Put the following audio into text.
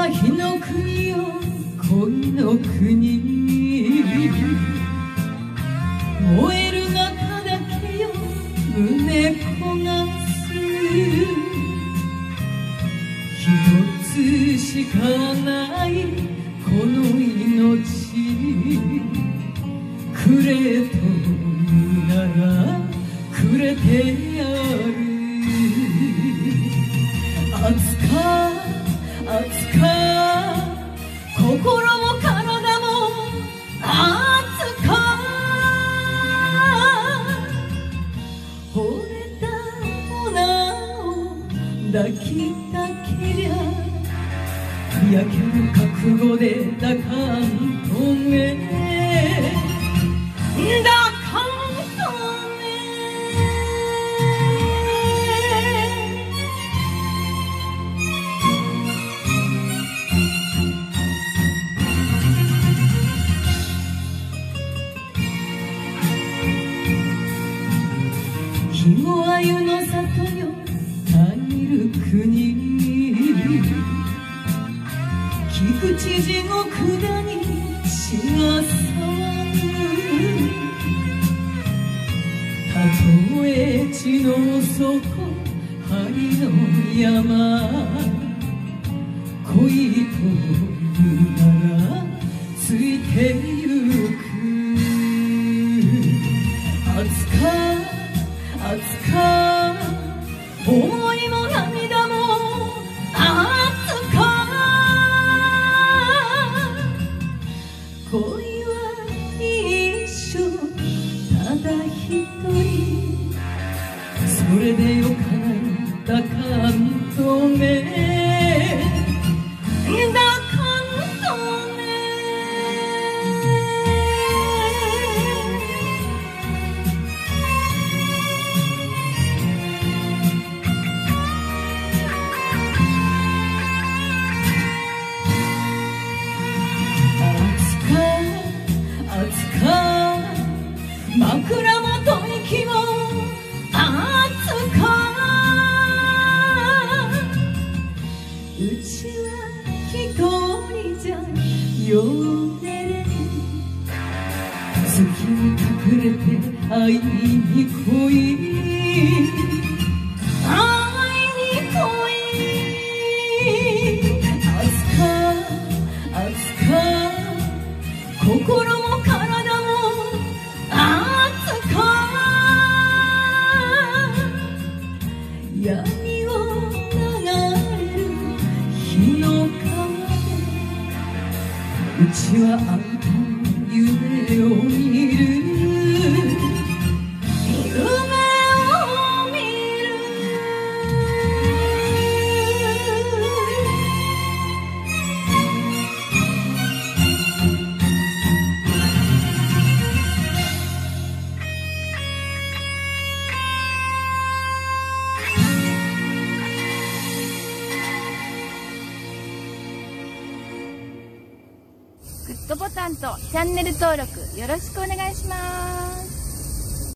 火の国よ恋の国、燃える中だけよ胸焦がす、一つしかないこの命、くれと言うならくれてやる。熱か熱か心も体も熱か、惚れた女を抱きたけりゃ焼ける覚悟で抱かんとね、抱かんとね。肥後鮎の里よ谷る国、菊池地獄だに血が騒ぐ、たとえ地の底針の山、恋というならついてゆく。熱か熱か思いも涙も熱か、恋は一生ただ一人、それでよかない抱かんとね、抱かんとね。熱か枕元息も熱か、うちは一人じゃ夜寝れん、月に隠れて会いに来い、会いに来い。熱か熱か心も体も熱か、闇を流れる日の川で、うちはあんたの夢を見る、夢を見る。 グッドボタンとチャンネル登録よろしくお願いします。